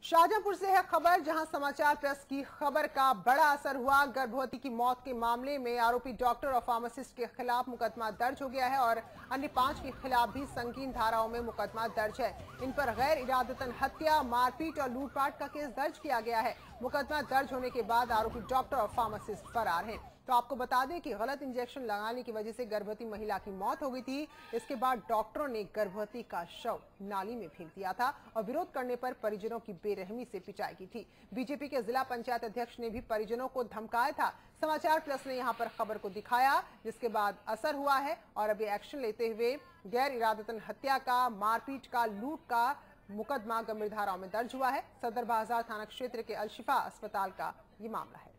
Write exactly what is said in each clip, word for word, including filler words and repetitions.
शाहजहांपुर से है खबर, जहां समाचार प्रेस की खबर का बड़ा असर हुआ। गर्भवती की मौत के मामले में आरोपी डॉक्टर और फार्मासिस्ट के खिलाफ मुकदमा दर्ज हो गया है और अन्य पांच के खिलाफ भी संगीन धाराओं में मुकदमा दर्ज है। इन पर गैर इरादतन हत्या, मारपीट और लूटपाट का केस दर्ज किया गया है। मुकदमा दर्ज होने के बाद आरोपी डॉक्टर और फार्मासिस्ट फरार है। तो आपको बता दें कि गलत इंजेक्शन लगाने की वजह से गर्भवती महिला की मौत हो गई थी। इसके बाद डॉक्टरों ने गर्भवती का शव नाली में फेंक दिया था और विरोध करने पर परिजनों की बेरहमी से पिटाई की थी। बीजेपी के जिला पंचायत अध्यक्ष ने भी परिजनों को धमकाया था। समाचार प्लस ने यहां पर खबर को दिखाया, जिसके बाद असर हुआ है और अभी एक्शन लेते हुए गैर इरादतन हत्या का, मारपीट का, लूट का मुकदमा गंभीर धाराओं में दर्ज हुआ है। सदर बाजार थाना क्षेत्र के अलशिफा अस्पताल का ये मामला है।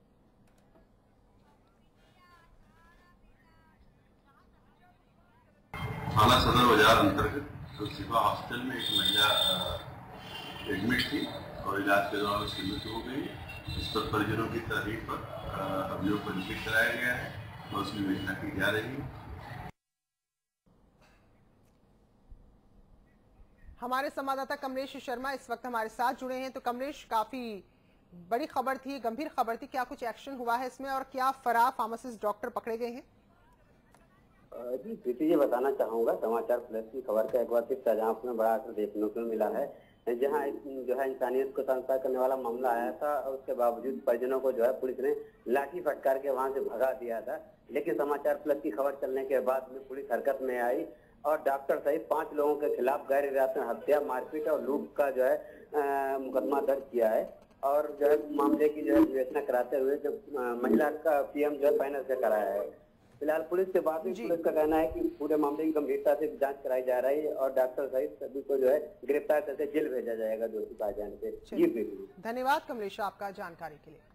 थाना सदर बाजार अंतर्गत अलशिफा हॉस्टल में एक महिला एडमिट थी और इलाज के दौरान उसकी मृत्यु हो गई। इस पर परिजनों की तहरीर पर अभियोग पंजीकृत कराया गया है और उसकी विवेचना की जा रही है। हमारे संवाददाता कमलेश शर्मा इस वक्त हमारे साथ जुड़े हैं। तो कमलेश, काफी बड़ी खबर थी, गंभीर खबर थी, क्या कुछ एक्शन हुआ है इसमें और क्या फरार फार्मासिस्ट डॉक्टर पकड़े गए हैं? जी प्रीति जी, बताना चाहूंगा समाचार प्लस की खबर का एक बार फिर शाहजहांपुर में बड़ा असर देखने को मिला है। जहां जो है इंसानियत को संस्कार करने वाला मामला आया था, उसके बावजूद परिजनों को जो है पुलिस ने लाठी फटकार के वहां से भगा दिया था। लेकिन समाचार प्लस की खबर चलने के बाद में पुलिस हरकत में आई और डॉक्टर सहित पांच लोगों के खिलाफ गैर इरादतन हत्या, मारपीट और लूट का जो है मुकदमा दर्ज किया है और जो है मामले की जो है विवेचना कराते हुए जो महिला का पीएम जो है फाइनल से कराया है। फिलहाल पुलिस के बाद भी पुलिस का कहना है कि पूरे मामले की गंभीरता से जांच कराई जा रही है और डॉक्टर सहित सभी को जो है गिरफ्तार करके जेल भेजा जाएगा दोषी पाए जाने से। जी धन्यवाद कमलेश आपका जानकारी के लिए।